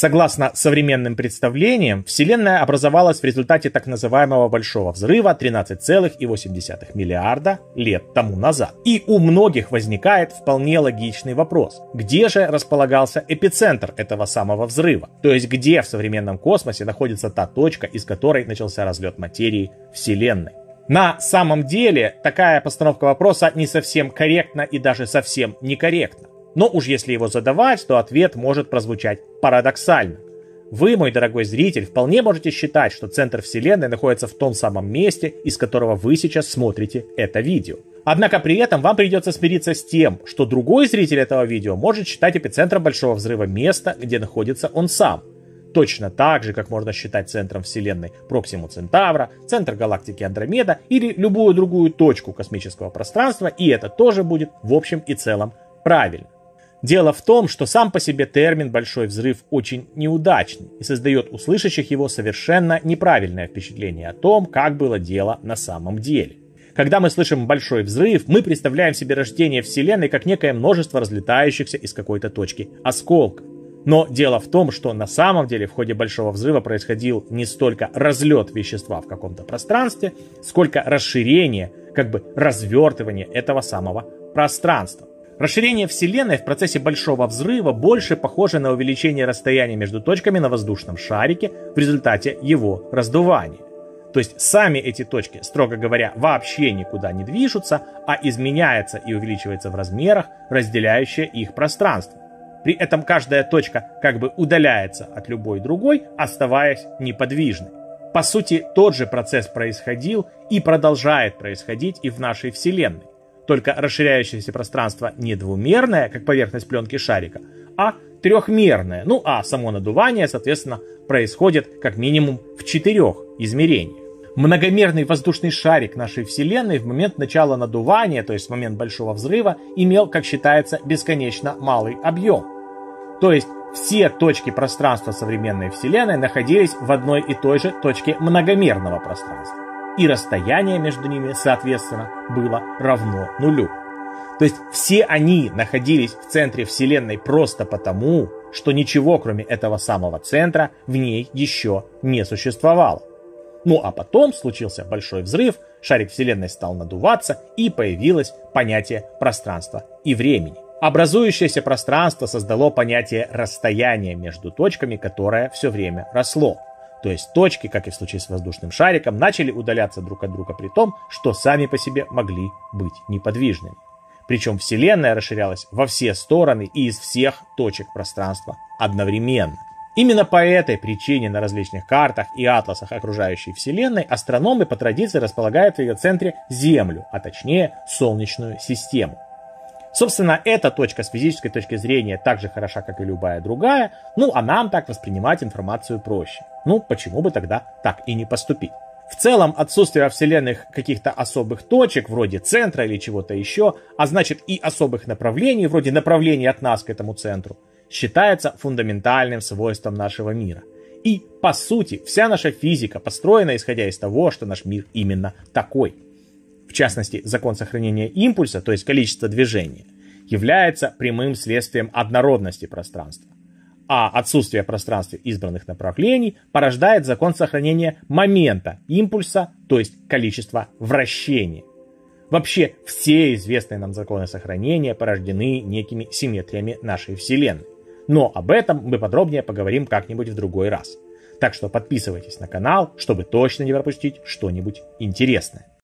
Согласно современным представлениям, Вселенная образовалась в результате так называемого Большого взрыва 13,8 миллиарда лет тому назад. И у многих возникает вполне логичный вопрос. Где же располагался эпицентр этого самого взрыва? То есть где в современном космосе находится та точка, из которой начался разлет материи Вселенной? На самом деле, такая постановка вопроса не совсем корректна и даже совсем некорректна. Но уж если его задавать, то ответ может прозвучать парадоксально. Вы, мой дорогой зритель, вполне можете считать, что центр Вселенной находится в том самом месте, из которого вы сейчас смотрите это видео. Однако при этом вам придется смириться с тем, что другой зритель этого видео может считать эпицентром Большого взрыва место, где находится он сам. Точно так же, как можно считать центром Вселенной Проксиму Центавра, центр галактики Андромеда или любую другую точку космического пространства, и это тоже будет в общем и целом правильно. Дело в том, что сам по себе термин «большой взрыв» очень неудачный и создает у слышащих его совершенно неправильное впечатление о том, как было дело на самом деле. Когда мы слышим «большой взрыв», мы представляем себе рождение Вселенной как некое множество разлетающихся из какой-то точки осколков. Но дело в том, что на самом деле в ходе Большого взрыва происходил не столько разлет вещества в каком-то пространстве, сколько расширение, как бы развертывание этого самого пространства. Расширение Вселенной в процессе Большого взрыва больше похоже на увеличение расстояния между точками на воздушном шарике в результате его раздувания. То есть сами эти точки, строго говоря, вообще никуда не движутся, а изменяется и увеличивается в размерах разделяющее их пространство. При этом каждая точка как бы удаляется от любой другой, оставаясь неподвижной. По сути, тот же процесс происходил и продолжает происходить и в нашей Вселенной. Только расширяющееся пространство не двумерное, как поверхность пленки шарика, а трехмерное. Ну а само надувание, соответственно, происходит как минимум в 4 измерениях. Многомерный воздушный шарик нашей Вселенной в момент начала надувания, то есть в момент Большого взрыва, имел, как считается, бесконечно малый объем. То есть все точки пространства современной Вселенной находились в одной и той же точке многомерного пространства. И расстояние между ними, соответственно, было равно нулю. То есть все они находились в центре Вселенной просто потому, что ничего, кроме этого самого центра, в ней еще не существовало. Ну а потом случился Большой взрыв, шарик Вселенной стал надуваться, и появилось понятие пространства и времени. Образующееся пространство создало понятие расстояния между точками, которое все время росло. То есть точки, как и в случае с воздушным шариком, начали удаляться друг от друга при том, что сами по себе могли быть неподвижными. Причем Вселенная расширялась во все стороны и из всех точек пространства одновременно. Именно по этой причине на различных картах и атласах окружающей Вселенной астрономы по традиции располагают в ее центре Землю, а точнее Солнечную систему. Собственно, эта точка с физической точки зрения так же хороша, как и любая другая, а нам так воспринимать информацию проще. Почему бы тогда так и не поступить? В целом, отсутствие во Вселенных каких-то особых точек, вроде центра или чего-то еще, а значит и особых направлений, вроде направлений от нас к этому центру, считается фундаментальным свойством нашего мира. И, по сути, вся наша физика построена исходя из того, что наш мир именно такой. В частности, закон сохранения импульса, то есть количество движения, является прямым следствием однородности пространства. А отсутствие в пространстве избранных направлений порождает закон сохранения момента импульса, то есть количество вращения. Вообще, все известные нам законы сохранения порождены некими симметриями нашей Вселенной. Но об этом мы подробнее поговорим как-нибудь в другой раз. Так что подписывайтесь на канал, чтобы точно не пропустить что-нибудь интересное.